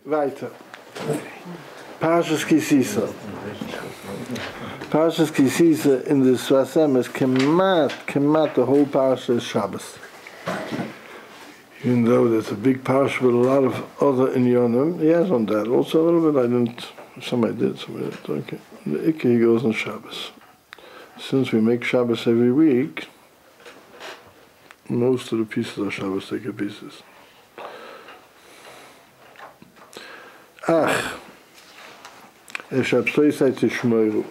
weiter. Parshas Ki Sisa. Parshas Ki Sisa in the Sfasem is kemat, the whole parsha is Shabbos. Even though there's a big parsha with a lot of other inyanim, he has on that. Also a little bit, somebody did. Okay. The Ikke goes on Shabbos. Since we make Shabbos every week, most of the pieces are Shabbos taker pieces. Ach, es habsoisai tishmoiru.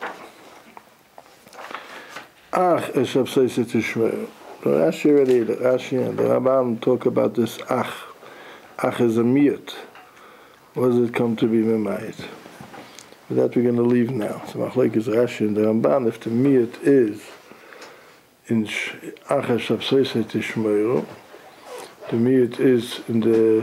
Ach, es habsoisai tishmoiru. Rashi already, Rashi and the Rambam talk about this ach. Ach is a miyut. What does it come to be memayit? That we're going to leave now. So Machlek is Rashi and the Ramban. If the miyut is in ach es habsoisai tishmoiru, the miyut is in the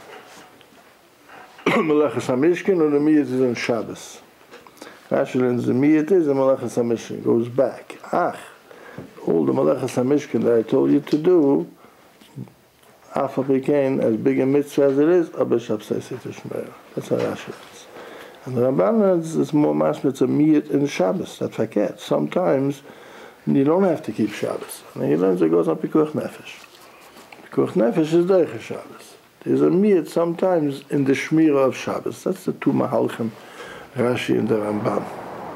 Melechas HaMishkan, or the miyut is in Shabbos. Rashi learns the miyut is in Melechas HaMishkan. Goes back. Ach, all the Melechas HaMishkan that I told you to do, Afa became as big a mitzvah as it is, Abash Habsoisai Tishmoiru. That's how Rashi learns. And the Ramban learns it's more mashmitz a miyut in Shabbos. That forget. Sometimes you don't have to keep Shabbos. And he learns it goes on Pikuach Nefesh. Pikuach Nefesh is Deicha Shabbos. There's a miyut sometimes in the Shmira of Shabbos. That's the two Mahalchim, Rashi and the Ramban.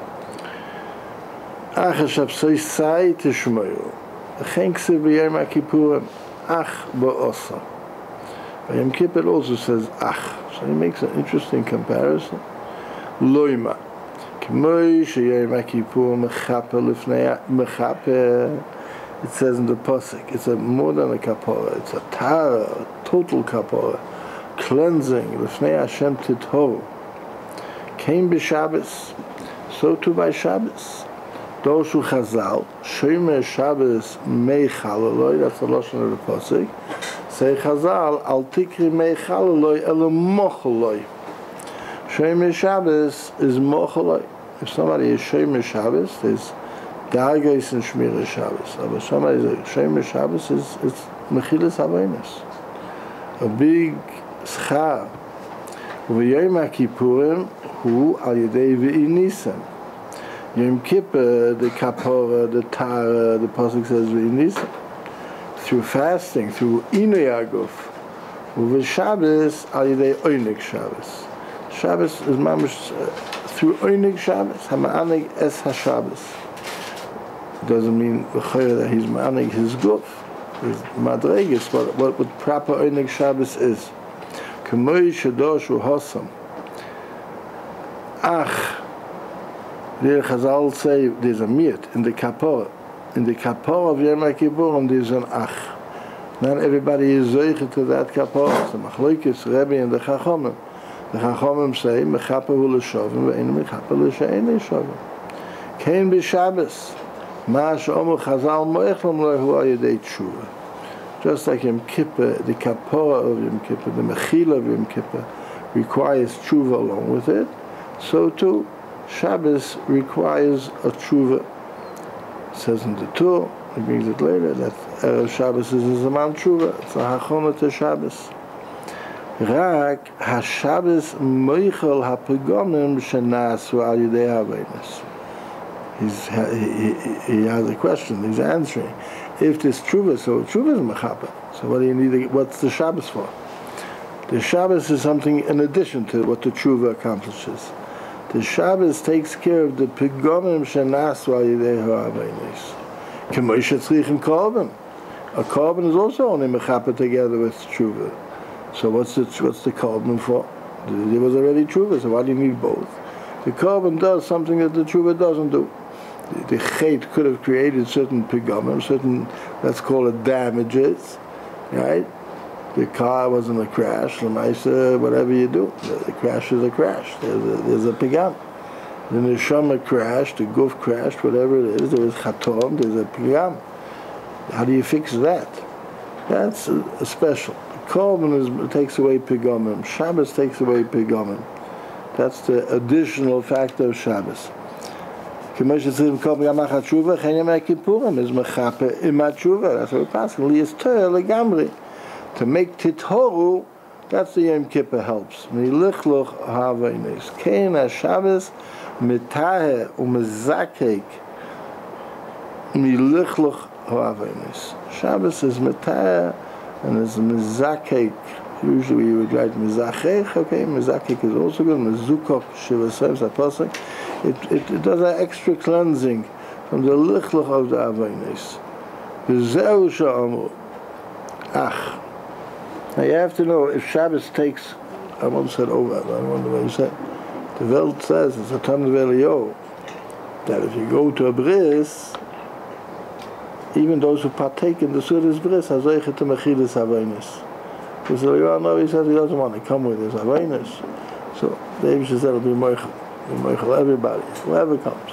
Ach habsoisai tishmoiru. Chenkse b'yom HaKippurim. Ach ba'osa. Yom Kippur also says ach. So he makes an interesting comparison. Loima. K'moi sheyom HaKippurim mechaper lifnei mechaper. It says in the Pasuk, it's more than a kapara, it's a tara, a total kapara, cleansing, l'fnei Hashem tithoru. Came b'Shabbos, so too by Shabbos. Doshu Chazal, Shomer Shabbos mei chalaloi, that's the lashon of the Pasuk. Say Chazal, al tikri mei chalaloi elo mochaloi. Shomer Shabbos is mochaloi. If somebody is Shomer Shabbos, there's Dargais and Shmira Shabbos. But somebody says Shomer Shabbos is Mechilas Havainos. A big schar. V'yom HaKippurim hu al yedei v'inisim. Yom Kippur, the kapora, the tara, the pasuk says v'inisim. Through fasting, through Inui Aguf. V'Shabbos al yedei Oinik Shabbos. Shabbos is mamish through Oinik Shabbos. Hama'anig es HaShabbos. Doesn't mean that he's ma'anig his guf, his madreges, what proper Oinig Shabbos is. K'moi shadoshu hosam. Ach, the Chazal say there's a miyut in the kapora. In the kapora of Yom HaKippurim there's an ach. Not everybody is zeicha to that kapora. So Machlokes Rebbe and the Chachomim. The Chachomim say mechaper hu l'shovim ve'ein mechaper l'she'ein l'shovim. Kein b'Shabbos. Just like Yom Kippur, the kapora of Yom Kippur, the mechila of Yom Kippur requires tshuva along with it, so too Shabbos requires a tshuva. It says in the Torah, he brings it later, that Erev Shabbos is a zaman tshuva, it's a hachona to Shabbos. Rak ha-Shabbos moichel ha-pegomim shenasu al yidei haveinos. He has a question, he's answering. If there's tshuva, so tshuva is mechaper. So what do you need? What's the Shabbos for? The Shabbos is something in addition to what the tshuva accomplishes. The Shabbos takes care of the pigomim shenasu al yidei ha'aveinos. K'moi shetzrichim korban. A korban is also only mechaper together with tshuva. So what's the korban for? There was already tshuva, so why do you need both? The korban does something that the tshuva doesn't do. The chait could have created certain pigomim, certain, let's call it damages, right? The car was in a crash, l'maisa, whatever you do, the crash is a crash. There's a pigam. The neshama crashed, the guf crashed, whatever it is, there was chatom, there's a pigam. How do you fix that? That's a special. Korban takes away pigomim. Shabbos takes away pigomim. That's the additional factor of Shabbos. That's what we pass. To make tithoru That's the Yom Kippur helps. Milichluch ha'avonos. Kein HaShabbos mitahe u'mezakek milichluch ha'avonos. Shabbos is mitahe and is mezakek. Usually we would write mezachech. Okay, mezakek is also good. Mezukok shivasem sapasek. It does an extra cleansing from the lichluch of the avonos. V'zeu she'amu ach. Now you have to know, if Shabbos takes, I once said over, I don't wonder what you said, the Welt says, it's a Tam Velio, that if you go to a bris, even those who partake in the Sudas bris, hazoichet mechilas avonos. Because the Leo, no, he says he doesn't want to come with his avonos. So the Eibush said it'll be moichel everybody, whoever comes.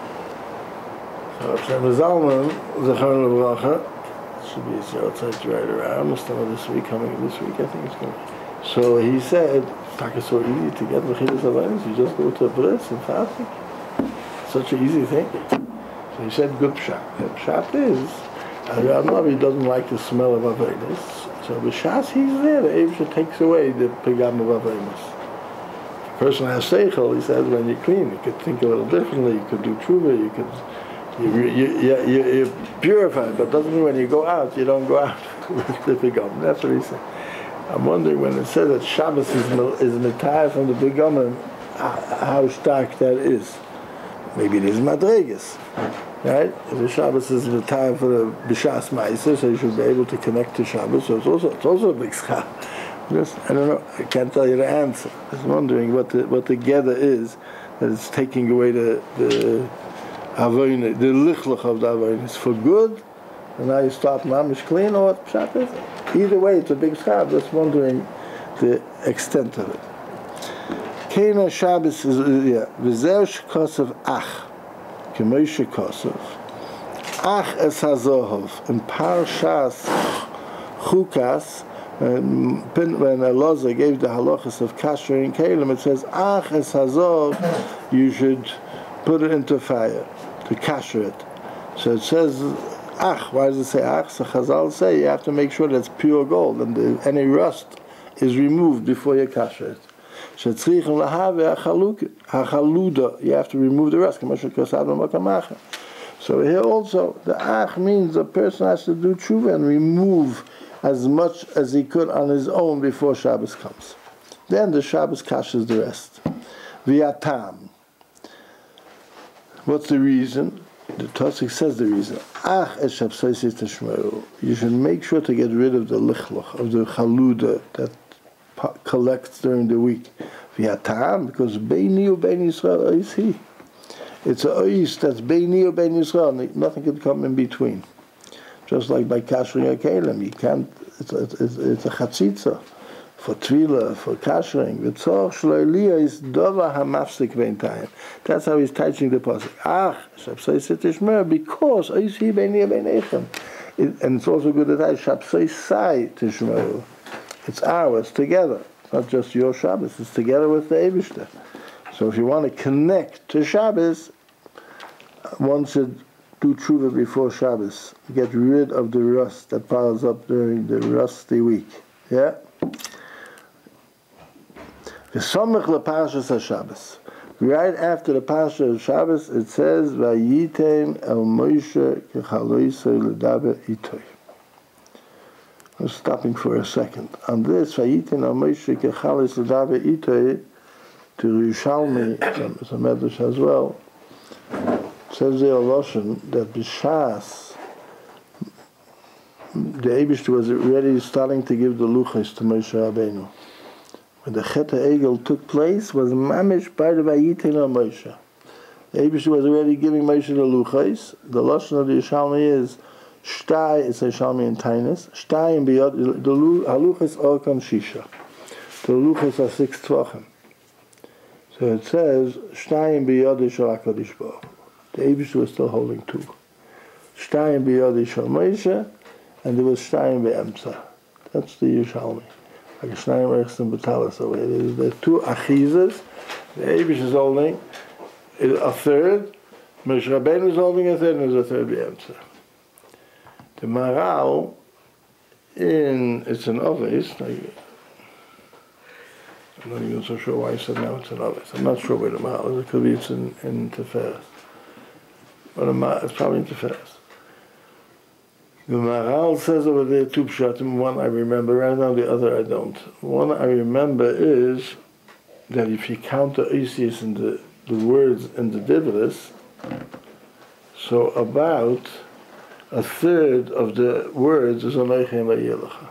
So if Shem Zalman, Zechon Levracha, should be outside right around this week, coming this week, I think it's going. So he said, it's so easy to get mechilas avonos. You just go to a bris and fasting. Such an easy thing. So he said, good pshat. The pshat is, he doesn't like the smell of avonos. So b'shas he's there. The Eibush takes away the pegam of avonos. If a person has seichel, he says, when you're clean, you could think a little differently. You could do tshuva. You could. You're purified, but doesn't mean when you go out, you don't go out with the pigam. That's what he said. I'm wondering when it says that Shabbos is mitayah from the pigam, how stark that is. Maybe it is madregas, right? If the Shabbos is mitayah for the b'shas ma'aser, so you should be able to connect to Shabbos. So it's also a big schar. I don't know. I can't tell you the answer. I was wondering what the gather is that it's taking away the avonos, the lichluch of the avonos for good, and now you start mamish clean, or what pshat is it? Either way, it's a big schar. Just wondering the extent of it. Kein HaShabbos is v'zeh shekosov ach, k'moshe kosov, ach es hazohov in Parshas Chukas. When Elazar gave the halachas of kasher and kalim, it says ach es hazov, you should put it into fire to kasher it. So it says ach. Why does it say ach? So Chazal say you have to make sure that's pure gold and any rust is removed before you kasher it. Shetzrichim lahave hachaluda. You have to remove the rust. So here also the ach means the person has to do tshuva and remove as much as he could on his own before Shabbos comes. Then the Shabbos kashes the rest. V'yatam. What's the reason? The Tosik says the reason. You should make sure to get rid of the lichloch, of the chaluda that collects during the week. V'yatam, because Beini u Bein Yisrael is he. It's a ois that's Beini u Bein Yisrael. Nothing can come in between. Just like by kashering a kelim, you can't. It's a chatzitza for tefillah, for kashering. V'tzorch shelo eliyah is dova hamafsik ve'intayim. That's how he's teaching the pasuk. Ach, shabsei tishmer, because oisi b'nei b'neichem. And it's also good that I shabsei sai tishmeru. It's ours together. It's not just your Shabbos. It's together with the Eibishter. So if you want to connect to Shabbos, one should do tshuva before Shabbos. Get rid of the rust that piles up during the rusty week. Yeah? V'samech leParshas HaShabbos. Right after the Parsha of Shabbos, it says, Vayitem el Moshe kechaloisei ledaber itoy. I'm stopping for a second. On this, Vayitem el Moshe kechaloisei ledaber itoy, to Yerushalmi, some Medrash as well, says the Lashon that B'shas, the Eibishter was already starting to give the luchos to Moshe Rabbeinu. When the Chet HaEgel took place, was mamish by the Vayitin of Moshe. The Eibishter was already giving Moshe the luchos. The Lashon of the Yerushalmi is Shtai, it's a Yerushalmi in Tainus. Shtai and Biyad, the haluchos Orkam Shisha. The luchos are 6 tvachim. So it says Shtai and Biyad Shel HaKadosh Baruch Hu. The Eibishter was still holding 2. Shtayim b'yadi shel Moshe, and there was Shtayim be'emtza. That's the Yerushalmi. Like Shtayim Erechsim B'talis over here. There's 2 achizas. The Eibishter is holding a third. Moshe Rabbeinu is holding a third, and there's a third be'emtza. The Maral, it's an Ovis, I'm not even so sure why I said now it's in Ovis. I'm not sure where the Mahal is. It could be it's in Tiferes. But it's probably in Tiferes. The Mahal says over there two pshatim. One I remember right now, the other I don't. One I remember is that if you count the Isis in the words in the Divris, so about a third of the words is Aleichem Vayelecha.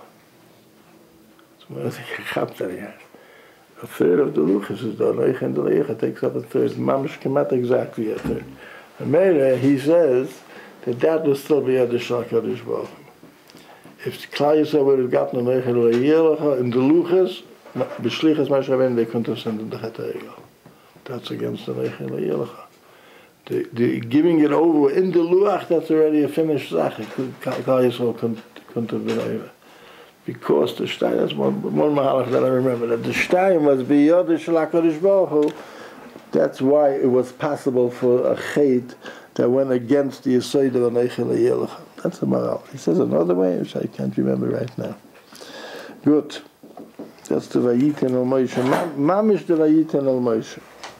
A third of the Luchas is the Aleichem Vayelecha, takes up a third. Mamish Kemat exactly a third. And Meir, he says that will still be at the HaKadosh Baruch Hu. If Klal Yisrael would have gotten Aleichem Vayelecha in the Luchas, B'shlichas Moshe Rabbeinu, they couldn't have sent in the Chet HaEgel. That's against the Aleichem Vayelecha. The giving it over in the Luach, that's already a finished Sache. Klal Yisrael couldn't have been over. Because the Stein, that's one Mahalach that I remember, that the Stein was B'yodeh Shel HaKadosh Baruch Hu. That's why it was possible for a Chet that went against the Yesod of Aleichem Vayelecha. That's a Maral. He says another way, which I can't remember right now. Good. That's the Vayiten al Moshe. Mamish the Vayiten al Moshe.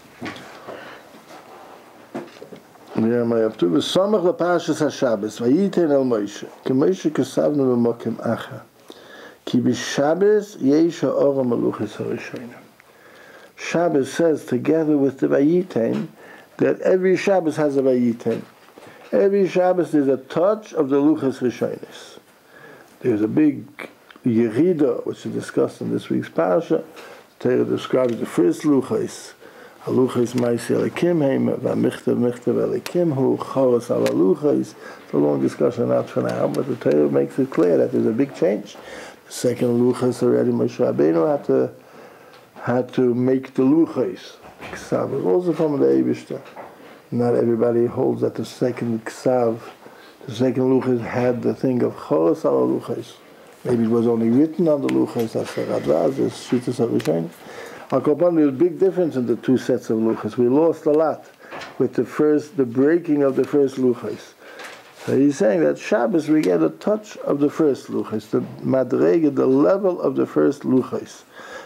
Yeremiah Avtu v'samach l'parshas haShabbos Vayiten al Moshe k'Moshe kasavnu b'mokem acha ki b'Shabbos yesh ha'or ha'maluchos harishonim. Shabbos says together with the Vayiten that every Shabbos has a Vayiten. Every Shabbos there's a touch of the Luchos Rishonis. There's a big Yerida, which is discussed in this week's Parsha. The Torah describes the first Luchos. Haluchos Ma'aseh Elikim Heim, V'amichtav Elikim Hu, Choros Al Haluchos. It's a long discussion not for now, but the Torah makes it clear that there's a big change. The second Luchos already Moshe Rabbeinu had to make the Luchos. Ksav was also from the Eibishter. Not everybody holds that the second Ksav, the second Luchos had the thing of Choros Al Haluchos. Maybe it was only written on the Luchos as a Radraz, as Shittas HaRishonim. There's a big difference in the two sets of Luchos. We lost a lot with the breaking of the first Luchos. So he's saying that Shabbos we get a touch of the first Luchos, the Madrega, the level of the first Luchos.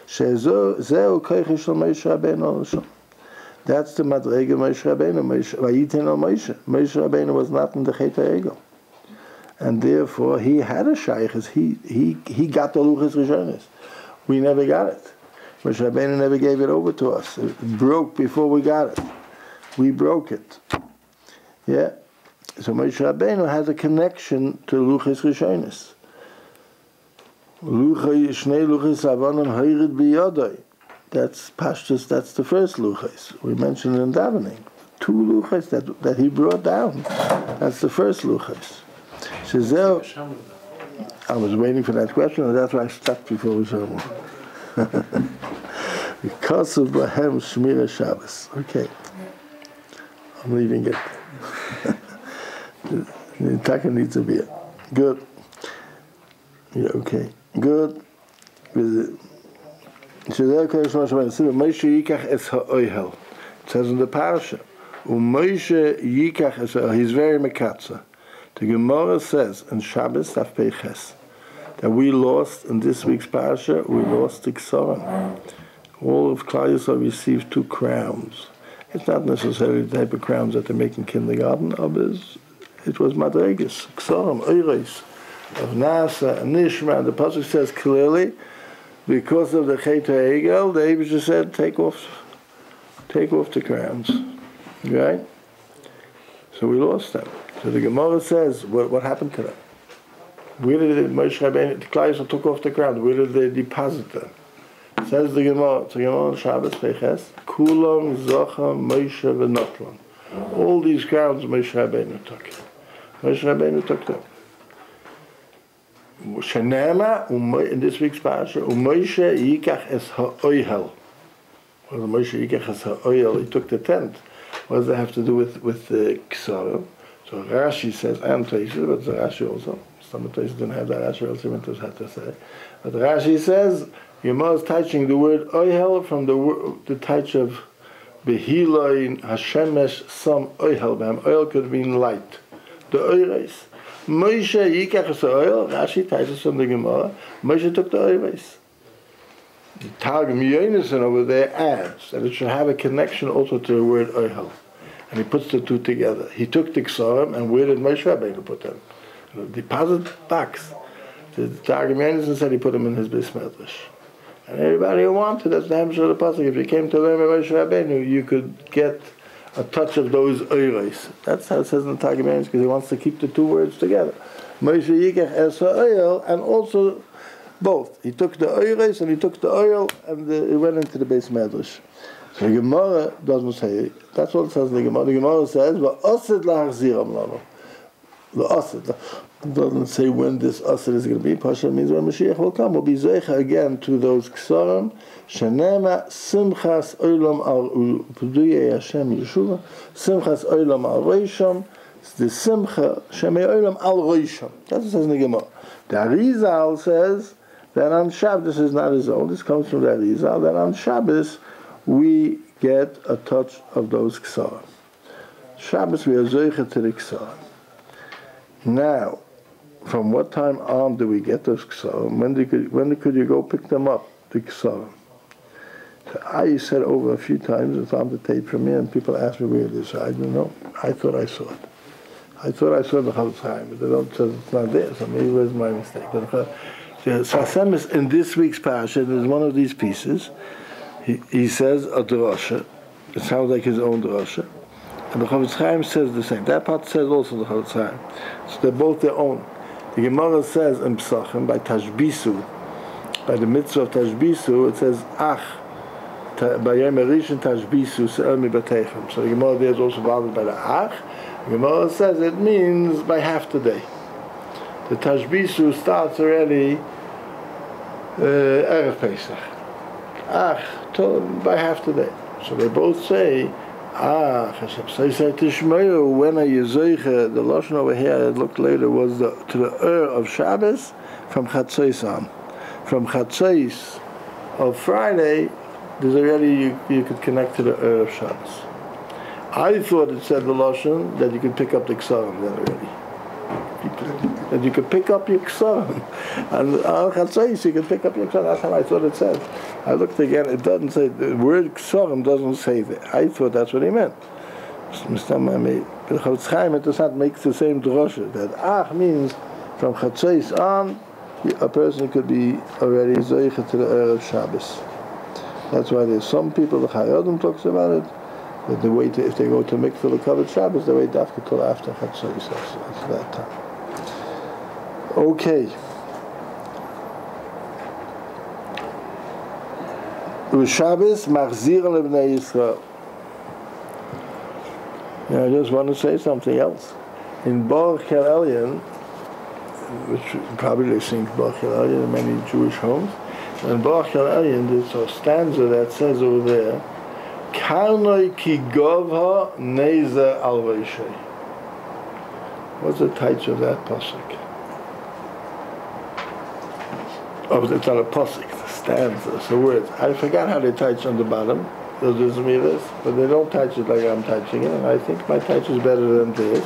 That's the Madrega Moshe Rabbeinu. Vayiten al Moshe. Moshe Rabbeinu was not in the Chet HaEgel. And therefore he had a Shaykhis. He got the Luchos Rishonis. We never got it. Moshe Rabbeinu never gave it over to us. It broke before we got it. We broke it. Yeah? So Moshe Rabbeinu has a connection to Luchos Rishonis. Shnei Luchos Avanim Hayrid B'yodai. That's Pashtus, that's the first Luchos. We mentioned in davening. Two Luchos that he brought down. That's the first Luchos. I was waiting for that question, and that's why I stopped before we saw more. Because of Bahem Shmira Shabbos. Okay. I'm leaving it. The Taka needs a beer. Good. Yeah, okay. Good. It says in the parasha, he's very mekatza. The Gemara says in Shabbos Daf Peiches that we lost in this week's parasha. We lost the Ksarim. All of Klal Yisrael received 2 crowns. It's not necessarily the type of crowns that they make in kindergarten. It was Madregas, Ksarim, Eires, of Nasa and Nishma. The pasuk says clearly, because of the Chet HaEgel, the Eibusha said, take off the crowns. Right? So we lost them. So the Gemara says, what happened to them? Where did Moshe Rabbeinu, the Klal Yisrael took off the crowns? Where did they deposit them? Says the Gemara, Shabbos Peiches, Kulam Zocha Moshe v'Notlan. All these crowns Moshe Rabbeinu took. Moshe Rabbeinu took them. Shenema, in this week's parasha, Moshe Yikach es ha'oihel. Well, Moshe Yikach es ha'oihel, he took the tent. What does that have to do with the Ksarim? So Rashi says, and Tosfos, but Rashi also. Some of Tosfos didn't have that. Rashi also had to say. But Rashi says, Yomah is touching the word oihel from the touch of Behiloi Hashemesh some oihel. Oil could mean light. The oires. Moshe Yikach es oil. Rashi touches from the Gemara. Moshe took the oires. The Targum Yonason over there adds that it should have a connection also to the word Ohel. And he puts the two together. He took the Ksarim, and where did Moshe Rabbeinu put them? In the deposit box. The Targum Yonason said he put them in his Beis Medrash. And everybody who wanted, that's the Hemshah of the Pasuk. If you came to learn Moshe Rabbeinu, you could get a touch of those Oiros. That's how it says in the Targum Yonason, because he wants to keep the two words together. Moshe Yikach Esa Ohel, and also both. He took the Oiros and he took the oil, and it went into the Beis Medrash. So the Gemara doesn't say, that's what it says in the Gemara. The Gemara says, V'osid la'achziram lano. The osid doesn't say when this osid is going to be. Pasha means when Mashiach will come. We'll be zeicha again to those ksarim. Shenema simchas olam al puduyei Hashem Yeshua. Simchas olam al roisham. It's the simcha shemei olam al roisham. That's what it says in the Gemara. The Arizal says that on Shabbos, this is not his own, this comes from the Arizal, that on Shabbos we get a touch of those ksarim. Shabbos we are zeicha to the ksarim. Now, from what time on do we get those ksarim? When could you go pick them up, the ksarim? So I said over a few times, it's on the tape from me, and people ask me where it is. I don't know. I thought I saw it. I thought I saw the Chofetz Chaim, but they don't say it's not there, so maybe it was my mistake. But the Sasem is in this week's parasha, there's one of these pieces. He says a drasha. It sounds like his own drasha. And the Chofetz Chaim says the same. That part says also the Chofetz Chaim. So they're both their own. The Gemara says in Pesachim, by Tashbisu, by the mitzvah of Tashbisu, it says, Ach, by Yom Rishon Tashbisu, Se'er mi Batechem. So the Gemara there is also bothered by the Ach. The Gemara says it means by half the day. The Tashbisu starts already Erev Pesach. Ach, by half the day. So they both say, so he said, Tishmayu, when are you zeicha? The lashon over here, I looked later, was to the of Shabbos from Chatzos on. From Chatzos of Friday, there's already, you could connect to the of Shabbos. I thought it said the lashon that you could pick up the ksarim then already. That you could pick up your ksarim. And on Chatzos you could pick up your ksarim. That's how I thought it said. I looked again, it doesn't say, the word ksarim doesn't say that. I thought that's what he meant. But the Chofetz Chaim, it does not make the same drosha. That ach means from Chatzos on, a person could be already zeicha to the Erev Shabbos. That's why there's some people, the Chayodim talks about it, that they wait, if they go to mikveh the covered Shabbos, they wait after till after Chatzos. That's that time. Okay. Shabbos machzir lebnei Yisrael. I just want to say something else. In Baruch Kel Elyon, which probably they sing Baruch Kel Elyon in many Jewish homes, in Baruch Kel Elyon there's a stanza that says over there, Karnoi ki govha neizer al reishei. What's the title of that pasuk? Oh, it's not a pasuk, it's a stanza, it's the words. I forgot how they touch on the bottom, those Izmiris, but they don't touch it like I'm touching it, and I think my touch is better than theirs.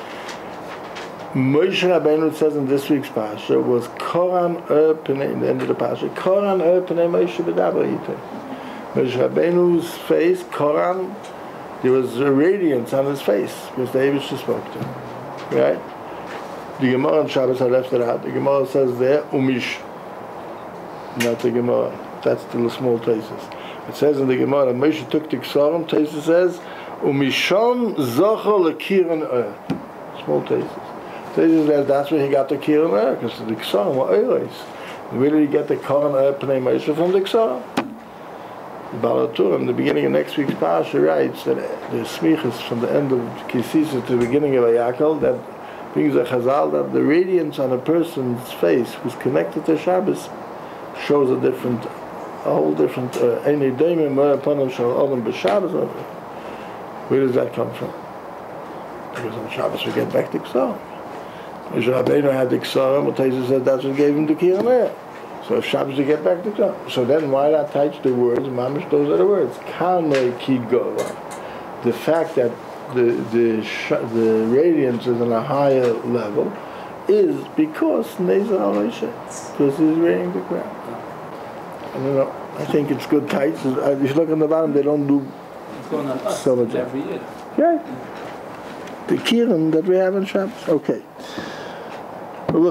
Moshe Rabbeinu, it says in this week's Pasha, was Koran Pnei, in the end of the Pasha, Koran Pnei Moshe B'daber Yiteh. Moshe Rabbeinu's face, Koran, there was a radiance on his face, because the Eibush spoke to him. Right? The Gemara on Shabbos, I left it out. The Gemara says there, Umish. Not the Gemara. That's the small places. It says in the Gemara, Moshe took the Ksarim, Taisa says, Umisham Zocha Lekiran small places. Taisa says that's where he got the Kiran because the Ksarim were Eiros. Where did he get the Koran Pnei Moshe from the Ksarim? The Baal HaTorah, in the beginning of next week's Parasha, writes that the Smichas from the end of Kisisa to the beginning of Vayakal, that brings a Chazal that the radiance on a person's face who's connected to Shabbos shows a whole different Einei Daimim Panim Shel Olam B'Shabbos. Where does that come from? Because on Shabbos we get back to Ksarim. Moshe Rabbeinu had the Ksarim, but Taisa said that's what gave him the Kiran. So if Shabbos we get back to Ksarim. So then why not touch the words? Mamish, those are the words. Kanei Ki Gova. The fact that the radiance is on a higher level is because Nezer Al because he's reading the ground. I don't know. I think it's good tights. If you look on the bottom, they don't do It's going on us so much every year. Yeah. The kirim that we have on Shabbos. Okay. Now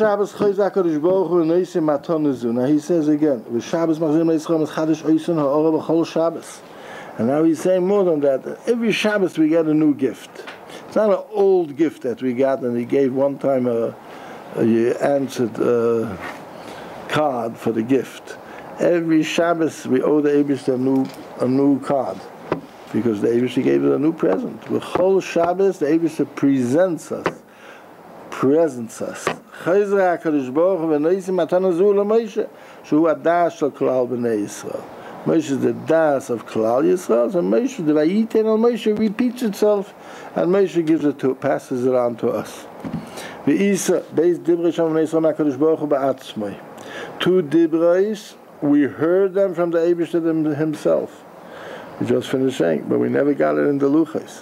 he says again, and now he's saying more than that. Every Shabbos we get a new gift. It's not an old gift that we got and he gave one time a answered card for the gift. Every Shabbos we owe the Eibush a new card because the Eibush gave us a new present. With whole Shabbos the Eibush presents us. Chayzra HaKadosh Baruch Hu v'noisim matana zu l'Moshe shehu adas shel klal b'nei Yisrael. Moshe is the das of Klal Yisrael, and Moshe, the Vayiten al Moshe repeats itself, and Moshe gives it passes it on to us. V'isa beis divrei shem b'nei Yisrael HaKadosh Baruch Hu ba'atzmai. Two dibreis, we heard them from the Eibishter himself. We just finished saying, but we never got it in the Luchos.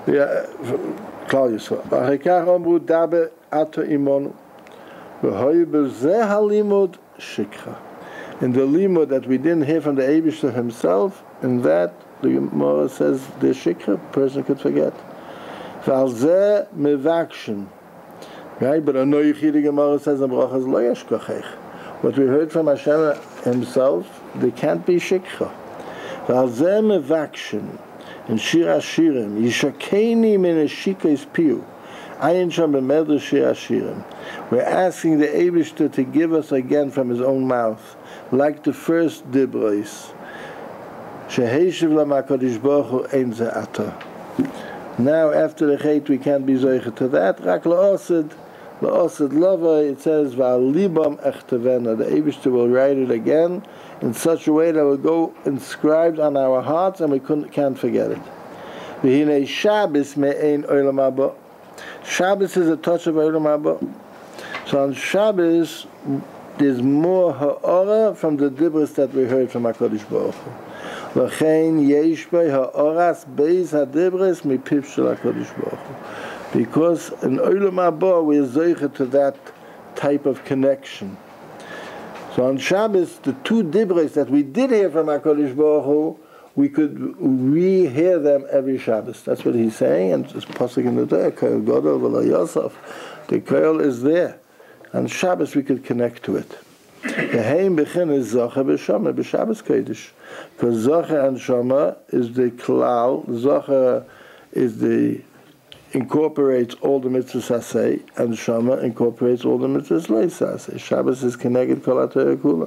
Klal Yisrael. V'hekach amru dabe ato imonu. V'hoy b'zeh halimud shikcha. In the limud that we didn't hear from the Eibishter himself, in that the Gemara says the shikha person could forget. V'alzeh mevakshin. Right? But anoichi the Gemara says in brachas lo yashkochech. What we heard from Hashem himself, they can't be shikha. V'alzeh mevakshin. In Shir Hashirim, Yishakeni min shikais piu. Ayin sham b'medrash Shir Hashirim. We're asking the Eibishter to give us again from his own mouth, like the first dibros. Sheheshiv l'makadosh baruch hu ein ze ata. Now, after the Chet, we can't be zoiche to that. Rak la'osid lava, it says, v'al libam echtevena. The Eibishter will write it again in such a way that will go inscribed on our hearts and we can't forget it. V'hinei Shabbos me'ein olam haba. Shabbos is a touch of olam haba. So on Shabbos, there's more ha'ora from the dibros that we heard from HaKadosh Baruch Hu. L'chein yesh bei ha'oras beis ha'dibros mipiv shel HaKadosh Baruch Hu. Because in olam haba we are zoiche to that type of connection. So on Shabbos, the two dibros that we did hear from HaKadosh Baruch Hu, we could re-hear them every Shabbos. That's what he's saying, and it's pasuk in the day, Koel Gadol v'lo Yosef. The Koel is there. On Shabbos we could connect to it. Because Zocher and Shama is the klal. Zocher is the incorporates all the mitzvahs asay, and Shama incorporates all the mitzvahs leis asay. Shabbos is connected kol HaTorah kula.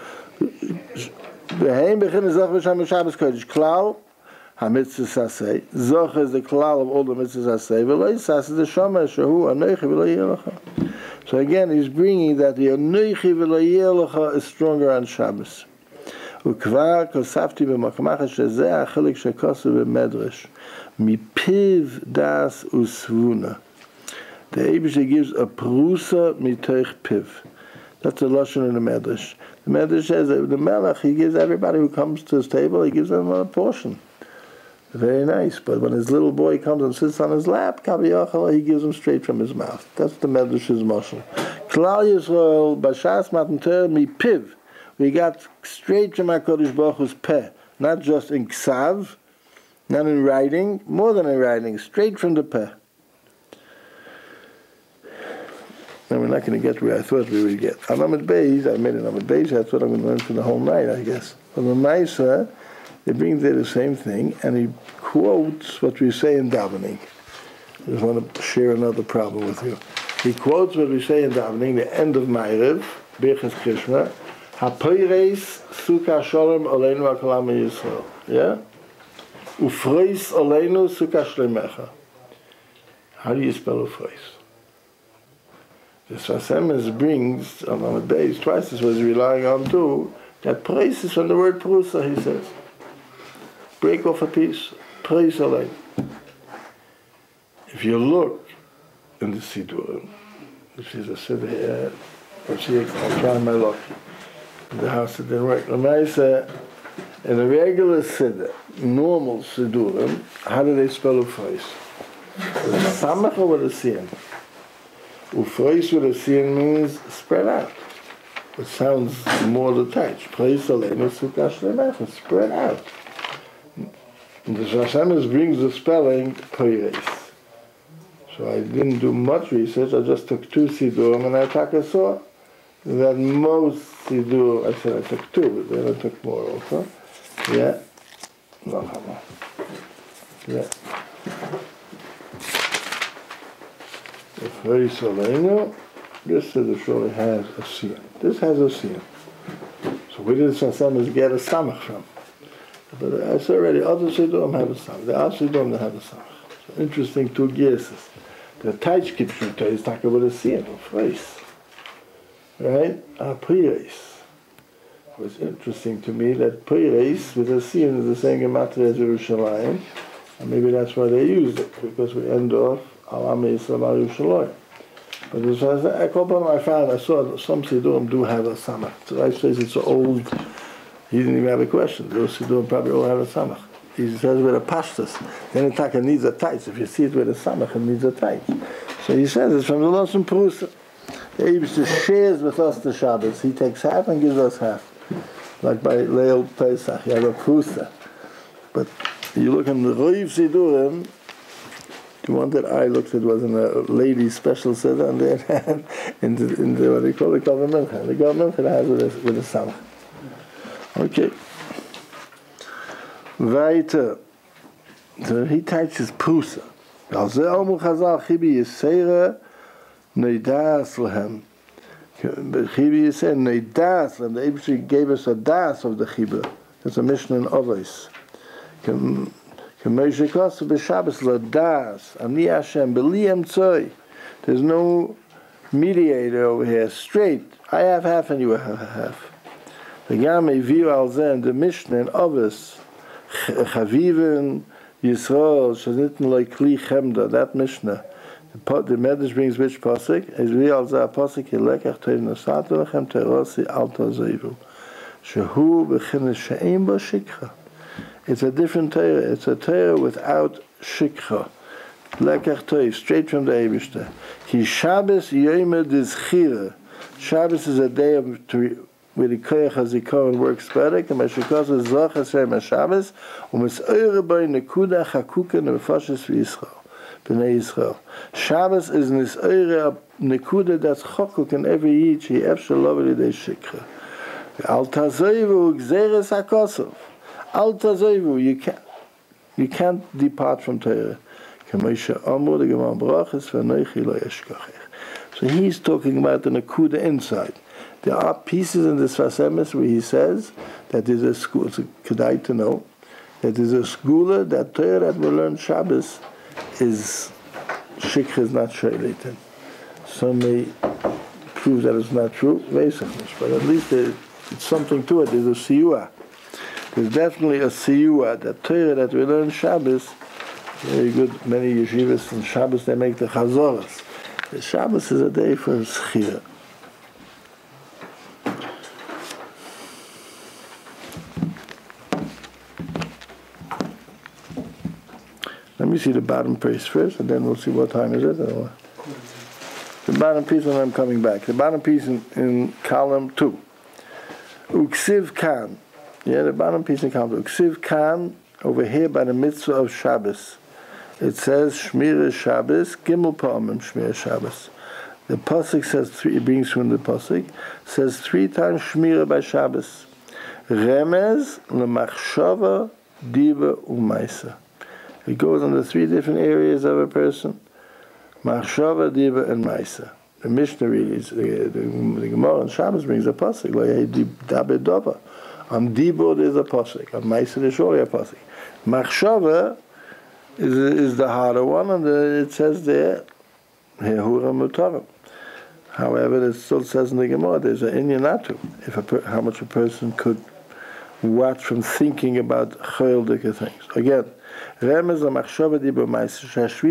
Beheim bechin is Zocher v'Shama Shabbos kodesh klal ha-mitzvahs asay. Zocher is the klal of all the mitzvahs asay. V'leis asay the Shama shehu anoichi v'lo yelecha. So again, he's bringing that the Anoichi v'lo yelecha is stronger on Shabbos. Ukvar kosafti b'makamacha shezeh achilik shekosu b'medrash mipiv das usvuna. The Eibishter gives a prusa mitoich piv. That's the lashon in the medrash. The medrash says that the melech, he gives everybody who comes to his table, he gives them a portion. Very nice, but when his little boy comes and sits on his lap, he gives him straight from his mouth. That's the Medrash's mashal. Klal Yisrael, Bashas Matan Torah, mi piv. We got straight from HaKadosh Baruch Hu's peh, not just in ksav, not in writing, more than in writing, straight from the peh. Now we're not going to get where I thought we would get. Amid Beis, I made an Amid Beis, that's what I'm going to learn for the whole night, I guess. But the Maisa, they bring there the same thing, and he quotes what we say in davening. I just want to share another problem with you. He quotes what we say in davening, the end of Ma'ariv, Birchas Krishna, HaPoireis Sukkah Shalom Aleinu HaKolam Yisrael. Yeah? Ufreis Aleinu Sukkah Shlemecha. How do you spell Ufreis? The Sfas Emes brings, on the base, twice as what he's relying on too, that praise is from the word Prusa, he says. Break off a piece, praise Aleinu. If you look in the Siddur, which is a Siddur here, I'll try my luck. In the house it didn't work. In a regular Siddur, normal Siddurim, how do they spell Ufreis? With a Samach or with a Sin? Ufreis with a Sin means spread out. It sounds more detached. Place Aleinu Sukkah Shleimach, spread out. And the Shashamis brings the spelling Poireis. So I didn't do much research, I just took 2 Sidurim and I saw that most Sidur, I said I took 2, but then I took more also. Yeah. No, come on. Yeah. If Poireis Aleinu, this surely has a siyum. This has a siyum. So where did the Shashamis get a samach from? But I said already, other Sidurim have a samach. There are Sidurim that have a samach. So interesting 2 guesses. The Taich Kipshuta is talking about a siyum of face. Right? Poireis. It was interesting to me that Poireis with a siyum is the same gematria as Yerushalayim. And maybe that's why they used it, because we end off Al Am Yisrael Al Yerushalayim. But as far as I saw some Sidurim do have a samach. So I says it's old. He didn't even have a question. Those Sidurim probably all have a samach. He says with a pashtus. Then the taka needs a taich. If you see it with a samach, it needs a taich. So he says it's from the Lashon Prusa. The Eibishter shares with us the Shabbos. He takes half and gives us half. Like by Leil Pesach, you have a Prusa. But you look in the Roiv Sidurim, the one that I looked at was in a ladies' special set, and they had in the what they call the Gavra Mincha. The Gavra Mincha has with a samach. Okay. Weiter. So he teaches Prusa. Al ze omu chazal chibi yisera neidas lehem. Chibi yisera neidas lehem. The Eibishter gave us a das of the chibur. It's a Mishnah in Avos. There's no mediator over here. Straight. I have half and you have half. The Mishnah in Avos, Chaviven Yisrael Shanitten Loi Kli Chemda. That Mishnah. The Medrash brings which pasuk? Is real za pasuk Yelekach Teir Nasatu Lechem Terosi Alta Zeivu. Shehu B'Chines She'im Bo Shikha. It's a different Torah. It's a Torah without shikha. Lekach Torah, straight from the Eibishter. Ki Shabbos yomer dizchira. Shabbos is a day of where the koyach hazikaron works better. And Meshikos is zachas shem Shabbos. U'mitzayre by nekuda chakuka nefashes v'Yisrael. B'nei Yisrael. Shabbos is nisayre nekuda that's chakuk in every yid. She efshel lovely day shikha. Al tazoivu gzeres hakosov. Al tazoivu, you can't depart from Torah. So he's talking about the Nakuda inside. There are pieces in the Sfas Emes where he says that there's a school, it's a kedai to know, that there's a schooler that Torah that we learn Shabbos is shikha is not shayletin. Some may prove that it's not true, but at least there's something to it. There's a siyua. There's definitely a siyua, that Torah that we learn Shabbos. Very good. Many yeshivas and Shabbos they make the chazoras. The Shabbos is a day for schira. Let me see the bottom piece first, and then we'll see what time is it. The bottom piece, and I'm coming back. The bottom piece in column 2. Uksiv kan. Yeah, the bottom piece in column 2. Uksiv kan over here by the mitzvah of Shabbos. It says Shmira Shabbos, Gimel Pa'amim Shmira Shabbos. The pasuk says three. It brings from the pasuk says 3 times Shmira by Shabbos. Remez leMachshava Diva Umaisa. It goes on the 3 different areas of a person: Machshava, Diva, and Maisa. The Mishnah reads the Gemara on Shabbos brings a pasuk like Dabe Dova. On Diva there's a pasuk. On Maisa there's surely a pasuk. Machshava is the harder one, and it says there, Hehura Mutarim. However, it still says in the Gemara, there's an inyanatu, how much a person could watch from thinking about chayildika things. Again, Remez l'machshava diba ma'aser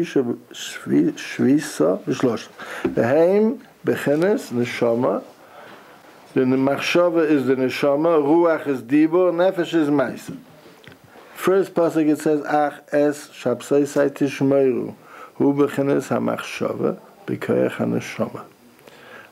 shvisa v'shlosh. The heim bechenes neshama. The machshava is the neshama, ruach is diba, nefesh is ma'aser. First pasuk it says ach es shabsai tishmeiru hu bechenes hamachshava b'koyach haneshama.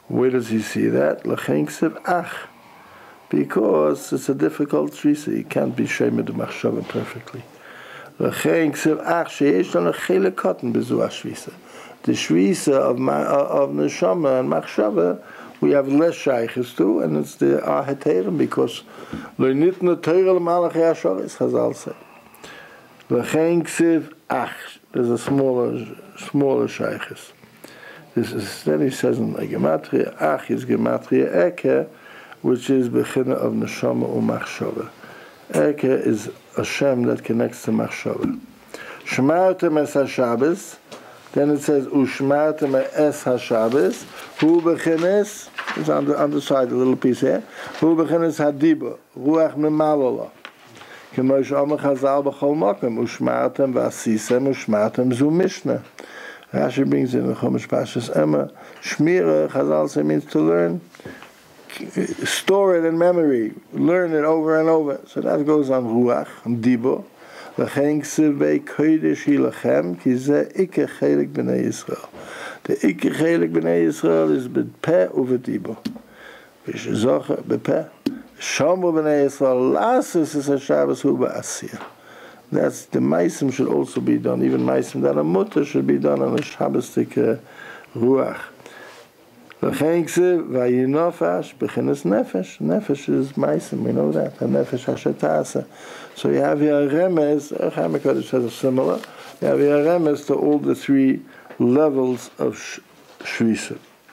Where does he see that? L'chein ksiv ach. Because it's a difficult shvisa. You can't be shemed the machshava perfectly. L'chein ksiv ach sheyesh lanu chelek katan bezu hashvisa. The shvisa of neshama and machshava we have less shaykhs too, and it's the aheterim because lo nitna teirel malach yasharis Chazal say. L'chein ksiv ach. There's a smaller shaykhs. Then he says in the gematria ach is gematria eke, which is bechina of neshama u'machshava. Eke is a shem that connects to machshava. Shmartem es haShabbos. Then it says ushmartem es haShabbos. Hu bechines is on the side, a little piece here. Hu bechines hadiba ruach memalala. K'mo she'omer Chazal b'chol makom ushmartem v'asisem ushmartem zu mishnah. Rashi brings in the Chumash Pashas Emma. Shmira, Chazal say, means to learn. Store it in memory. Learn it over and over. So that goes on Ruach, on Dibo. L'chein ksiv bei kodesh hi lachem, ki zeh ikke chelik b'nei Yisrael. The ikke chelik b'nei Yisrael is b'peh u'v'dibo. V'shezocha b'peh. Shomer b'nei Yisrael, lasis is ha-Shabbos hu ba'asiyah. That's the meisim should also be done. Even meisim that a mutter should be done on a Shabbosdik ruach. L'chein ksiv vayinofash b'chinas nefesh. Nefesh is meisim. We know that. A nefesh hashatasa. So you have here a remez. Chaim HaKadosh says a similar. You have here a remez to all the three levels of shvisa.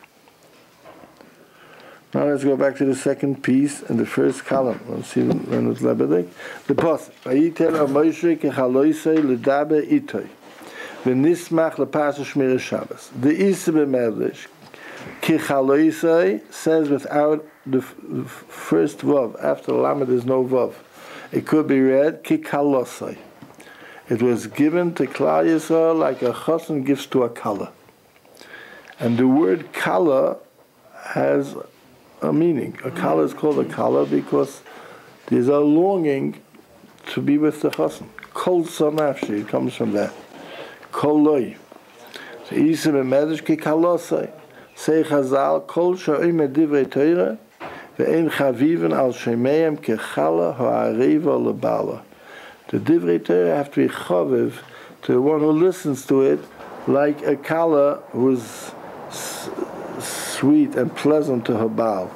Now let's go back to the second piece in the first column. Let's see when it's Lebedik. The pasuk. Vayitel Moshe kechaloisei ledaber itoi v'nismach lepasuk shmiras Shabbos. The Isa b'medrash kechaloisei says without the first vav. After the lamed there's no vav. It could be read kechalosei. It was given to Klal Yisrael like a chassan gives to a kala. And the word kala has a meaning. A kala is called a kala because there's a longing to be with the chassan. Kol sanafshi, it comes from that. Kol loy. So Isa b'medrash ki kalosai. Say Chazal, kol sha'im divrei Torah ve'en chaviven al shemeihem kechala ha'ariva lebala. The divrei Torah have to be chaviv to the one who listens to it, like a kala who's sweet and pleasant to her baal.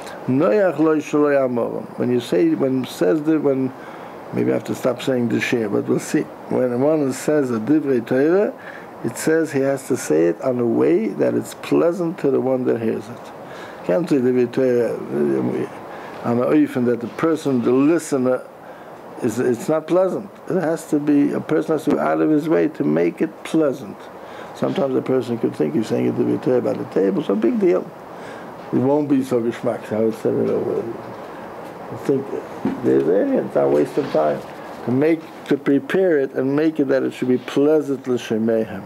When you say, when maybe I have to stop saying the share, but we'll see. When one says a divrei Torah, it says he has to say it on a way that it's pleasant to the one that hears it. Can't say divrei Torah on a oifen that the person, the listener, it's not pleasant. It has to be, a person has to go out of his way to make it pleasant. Sometimes a person could think he's saying it to be Torah by the table, so big deal. It won't be so geschmack. I would say it over. I think there's it's not a waste of time to prepare it and make it that it should be pleasant l'shemeihem.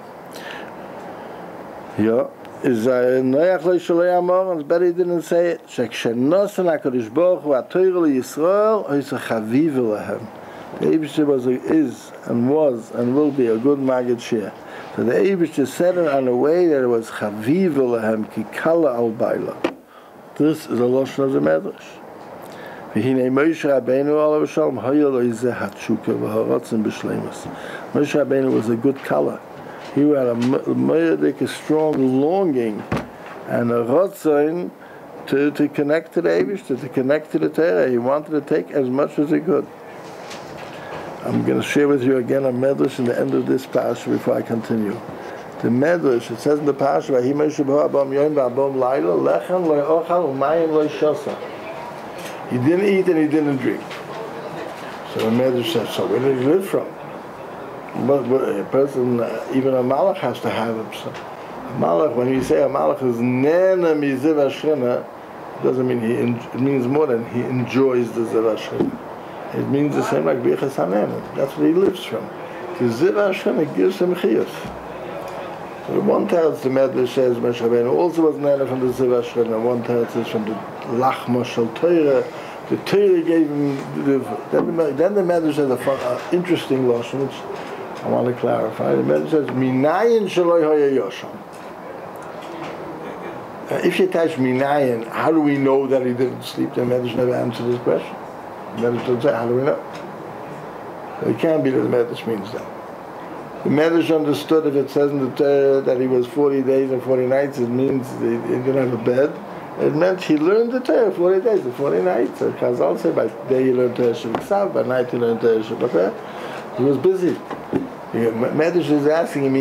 Yeah, is noyach le'shalei amor, and it's better he didn't say it. Shekshenos HaKadosh Baruch Hu HaTorah LeYisrael is a chaviv lehem. The Eibishter is and was and will be a good Maggid Shir. So the Eibishter said it in a way that it was chaviv lehem kikala al baila. This is a lashon of the Medrash. V'hinei Moshe Rabbeinu alav shalom hayal oizeh hatshuka v'haratzin b'shleimus. Moshe Rabbeinu was a good kala. He had a strong longing and a ratzon to connect to the Eibishter, to connect to the Torah. He wanted to take as much as he could. I'm going to share with you again a medrash in the end of this parasha before I continue. The medrash, it says in the parasha, "Vahi Moshe b'ha'abam yom v'abam laila lechem lo'ochal u'mayim lo'shasa." He didn't eat and he didn't drink. So the medrash says, so where did he live from? But a person, even a malach has to have him. So a malach, when you say a malach is nena miziv hashchina, it doesn't mean it means more than he enjoys the ziv hashchina. It means the same like Birchas HaNe'eman. That's where he lives from. The ziv hashchina gives him chiyus. So the one teretz the Medrash says Moshe Rabbeinu also was nena from the ziv hashchina. One teretz is from the lachma shel Torah. The Torah gave him. Then the Medrash says an interesting lashon, which I want to clarify. The Medrash says minayin sheloi haya yosham. If you touch Minayan, how do we know that he didn't sleep? The Medrash never answered this question. The Medrash doesn't say, how do we know? It can't be that the Medrash means that. The Medrash understood if it says in the Torah that he was 40 days and 40 nights, it means he didn't have a bed. It meant he learned the Torah 40 days and 40 nights. So Chazal said by day he learned Torah Shabbat, by night he learned Torah Shabbat. He was busy. Medrash is asking him,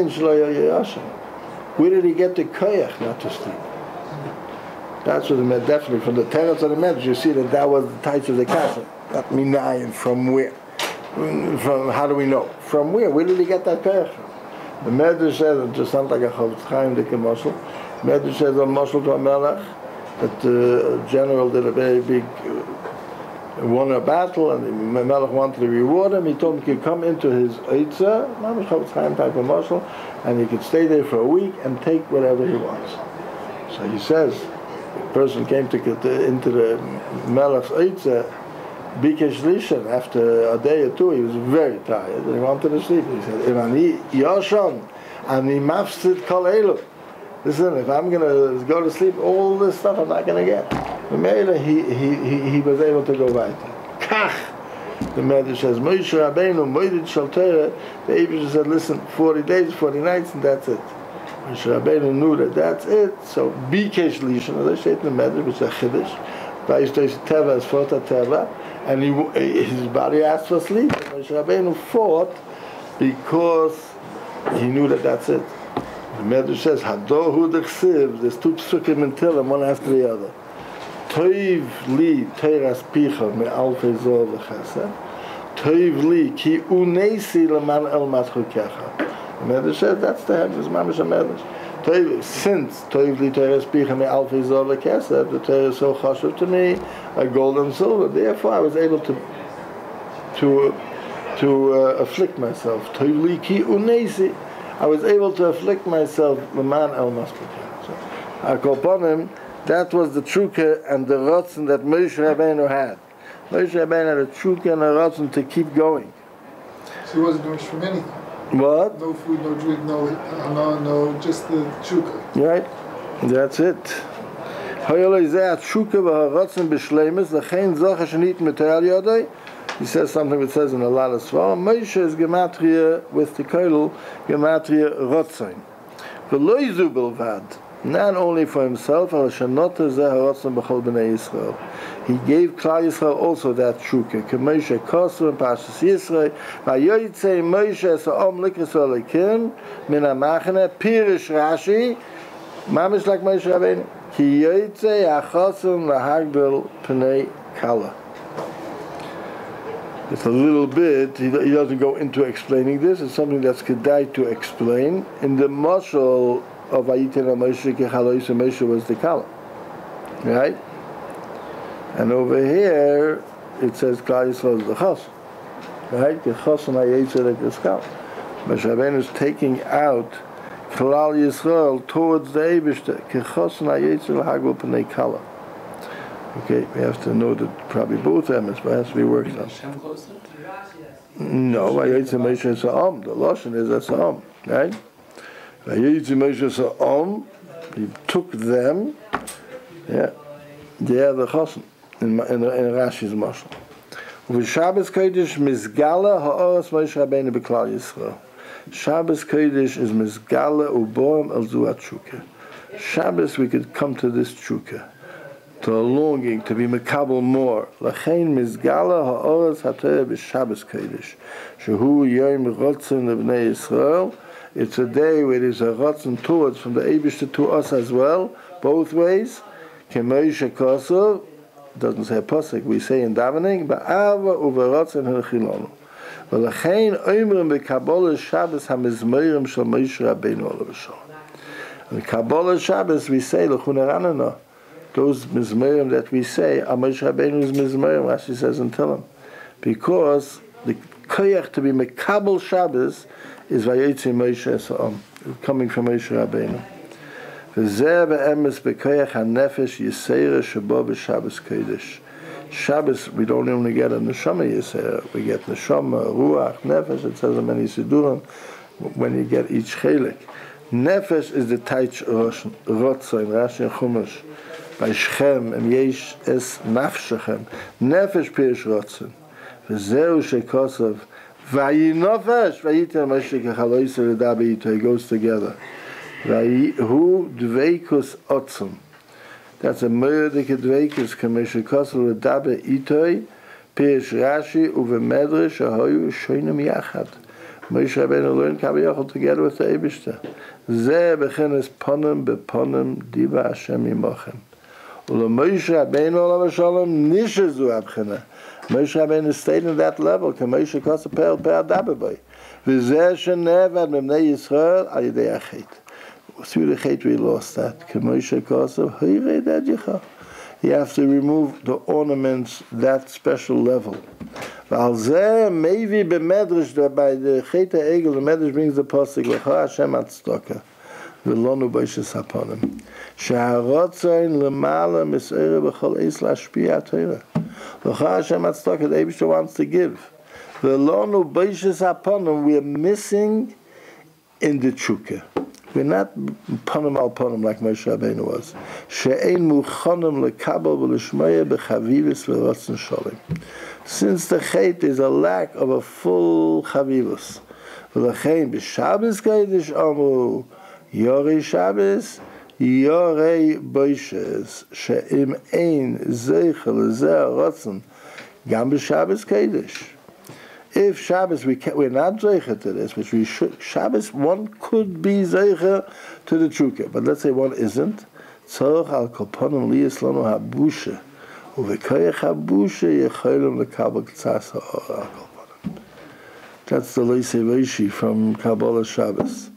where did he get the koyach not to sleep? That's what the Medrash, definitely from the Torah to the Medrash, you see that was the type of the castle. Not minayin, from where? From how do we know? From where? Where did he get that koyach from? The Medrash says, it just sounds like a Chofetz Chaim dik mashal. Medrash says a mashal to a melech that the general did a very big won a battle, and the melech wanted to reward him. He told him he could come into his eitzah, not a Chofetz Chaim type of mashal, and he could stay there for a week and take whatever he wants. So he says, the person came into the melech's eitzah, Bikesh Lishan, after a day or two, he was very tired and he wanted to sleep. He said, Imani Yoshan, Ani Mafsid Kol Elu. Listen, if I'm going to go to sleep, all this stuff I'm not going to get. The Meila, he was able to go weiter. Kach! The Medrash says, Moshe Rabbeinu, Moedid Shal Torah, the Eibusha said, listen, 40 days, 40 nights, and that's it. Moshe Rabbeinu knew that that's it, so Bikesh Lishan, as I say in the Medrash, which is a Chiddush, Vayishtosh Teva is Fota Teva, and his body asked for sleep. Moshe Rabbeinu fought because he knew that that's it. The Medrash says, Hadohu Dechsiv, there's two psukim in Tehillim, one after the other. Toiv li teiras picha me alfei zor v'chesed. Toiv li ki unesi leman el matchukecha. The Medrash says, that's the Hebrew, it's Mamash HaMedrash. Since Toiv li teiras picha me alfei zor v'chesed, the Torah is so chashuv to me, like gold and silver. Therefore, I was able to afflict myself. Toiv li ki unesi. I was able to afflict myself, leman el matchukecha. So, I call upon him. That was the trukah and the rotzen that Moshe Rabbeinu had. Moshe Rabbeinu had a trukah and a rotzen to keep going. So he wasn't doing from anything. What? No food, no drink, no, just the trukah. Right? That's it. He says something that says in a lot of svarim. Moshe is gematria with the koil, gematria rotzen. V'lo zu bilvad. Not only for himself, he gave Klal Yisrael also that trukah. Moshe Kosu and Parshas Yisrael. Vayoytzei Moshe sa'om likrisol lekim min ha'machane Pirish Rashi. Mamish like Moshe Rabbeinu. Ki yoytzei ha'chosum lahagbil pnei kala. It's a little bit. He doesn't go into explaining this. It's something that's kedai to explain in the mashal of Vayitena Moshe Kechalois, Moshe was the Kala. Right? And over here, it says Klal Yisrael is the Chos. Right? Kechos and Hayetzer Keskal. Moshe Rabbeinu is taking out Klal Yisrael towards the Eibishter. Kechos and Hayetzer Hagel Pnei Kala. Okay, we have to know that probably both emes, but it has to be worked on. No, Vayitena Moshe is Sa'am. The Lashon is a Sa'am. Right? He took them, yeah, they are the chosen in Rashi's mashal. With Shabbos Kodesh Mizgala ha'oras Moshe Rabbeinu b'Klal Yisrael. Shabbos Kodesh is Mizgala u'boim el zu ha'tshukah. Shabbos we could come to this tshukah, to a longing to be mekabel more. Lachein Mizgala ha'oras ha'torah b'Shabbos Kodesh. Shehu yom rotzen lebnei Yisrael. It's a day where there's a rotzen towards from the Eibishter to us as well, both ways. Kemoshe Kosu, doesn't say pasuk, we say in davening, ba'ava uverotzen ha'chilonu. V'lachein oimrim b'Kabbalah Shabbos ha'mizmorim shel Moshe Rabbeinu olav shalom. In Kabbalah Shabbos we say l'chunaranana. Those mizmorim that we say are Moshe Rabbeinu's mizmorim. Rashi says in Tehillim, because the koyach to be mekabel Shabbos is Vayetzi Moshe Sa'am, coming from Moshe Rabbeinu. V'zeh be'emes b'koyach ha'nefesh Yisera shebo b'Shabbos Kodesh. Shabbos, we don't only get a neshama Yisera, we get neshama, ruach, nefesh, it says in many sidurim, when you get each chelik. Nefesh is the Taich Rotzo in Rashi and Chumash. By Shechem, and Yesh es Nafshechem. Nefesh Pirish Rotzo. V'zeu shekosov. Vayinofesh. Vayitem Moshe kechaloyse v'dabe ito. It goes together. Vayihu dveikus otzum. That's a murdike dveikus k'meshe kosov v'dabe ito. Pirish Rashi uvemedrash ahoyu shoinem yachad. Moshe Rabbeinu learned Kabbayachol together with the Eibishter. Zeh bechenes ponem beponem diva Hashem imochem. Ula Moshe Rabbeinu olav shalom nishezu abchena. Moshe Rabbeinu stayed in that level. Ke Moshe kosa per daberboy. V'zeh shenevad memnei Yisrael al yidei achet. Through the chet we lost that. Ke Moshe kosa hoyrei dadyecha. You have to remove the ornaments that special level. Maybe b'medrash by the Chet HaEgel, the medrash brings the pasuk L'cha Hashem Atzdaka v'lonu b'ishes haponim she'harotzain l'mala mis'era b'chol eis la'ashpiya Torah. L'cha Hashem Atzdaka, the Eibishter wants to give. V'lonu b'ishes haponim, we are missing in the tshuka. We're not ponim al ponim like Moshe Rabbeinu was. She'ein muchonim lekabel v'lishmoya b'chavivis v'rotzen sholim. Since the chet is a lack of a full chavivus. V'lachein b'Shabbos kodesh amru yorei Shabbos yorei boishes she'im ein zeicha l'zeh rotzen gam b'Shabbos kodesh. If Shabbos we're not zeicha to this, which we should. Shabbos one could be zeicha to the trukah, but let's say one isn't. Tzorach al kolponim liyas lanu habusha. That's the Leisei Reishi from Kabbalah Shabbos.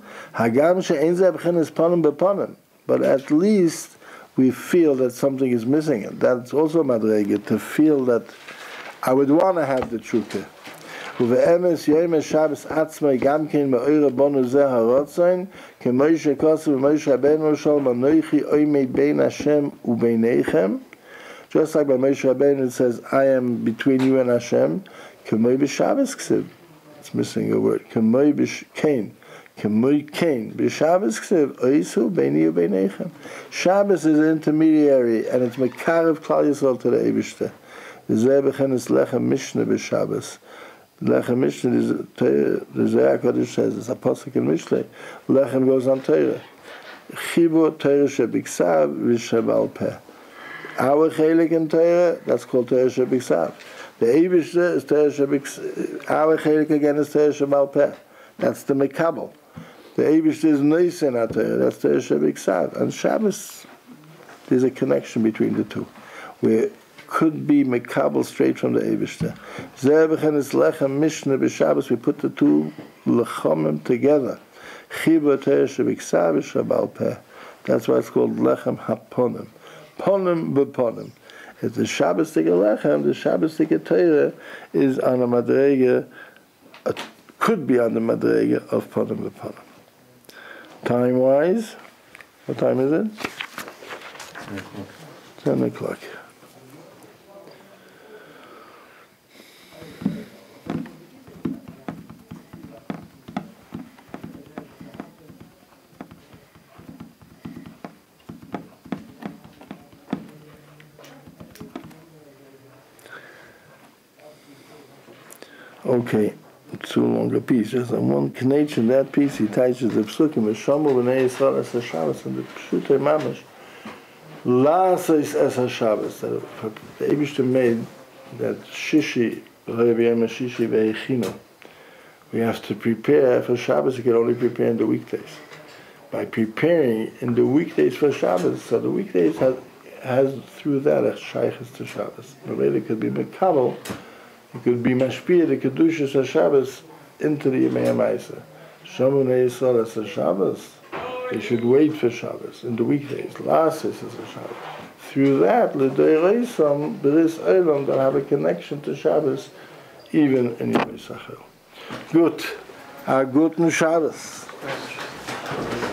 But at least we feel that something is missing. And that's also madrega, to feel that I would want to have the trukah. ובאמס יום השבס עצמי גם כן מאור רבנו זה הרוצן כמוישה כוסו ומוישה רבנו שלום אנוכי אוימי בין השם וביניכם. Just like by Moshe Rabbeinu it says, I am between you and Hashem. K'moi b'Shabbos ksiv. It's missing a word. K'moi b'kain. K'moi kain. B'Shabbos ksiv. Oisu beini u'beinechem. Shabbos is an intermediary, and it's mekarev Klal Yisrael to the Eibishter. Zeh b'chenes lechem mishnah b'Shabbos. Lechem mishnah is the Zohar HaKadosh says, it's a pasuk in Mishlei. Lechem goes on Torah. Chibur Torah shebiksav v'shebal peh. Our chelik in Torah, that's called Torah shebiksav. The Eibishter is Torah shebiksav. Our chelik again is Torah shebal peh. That's the mekabel. The Eibishter is neisen at Torah. That's Torah shebiksav. And Shabbos, there's a connection between the two, where could be mekabel straight from the Eibishter. Zeh b'chenes lechem mishnah b'Shabbos. We put the two lechomim together. Chibur Torah shebiksav v'shebal peh. That's why it's called lechem haponim. Ponim b'ponim. If the Shabbos Tika Lechem, the Shabbos Tika Torah is on a madrega, could be on the madrega of ponim b'ponim. Time-wise, what time is it? 10 o'clock. Okay, too long a piece. Just on one knetch in that piece, he teaches the psukim, V'shomu b'nei Yisrael es ha-Shabbos, and the pshutei mamash, la'asos es ha-Shabbos, that the Eibishter made that shishi, shishi ve'echino. We have to prepare for Shabbos. You can only prepare in the weekdays. By preparing in the weekdays for Shabbos, so the weekdays has through that a shaykhis to Shabbos. The way it could be mekabel, it could be mashpia the kedushas of Shabbos into the Yemei HaMaaseh. Shomu b'nei Yisrael es ha-Shabbos. They should wait for Shabbos in the weekdays. La'asos es ha-Shabbos. Through that, l'doreisam b'ris olam, they'll have a connection to Shabbos even in Yemei Sachel. Good. A guten Shabbos.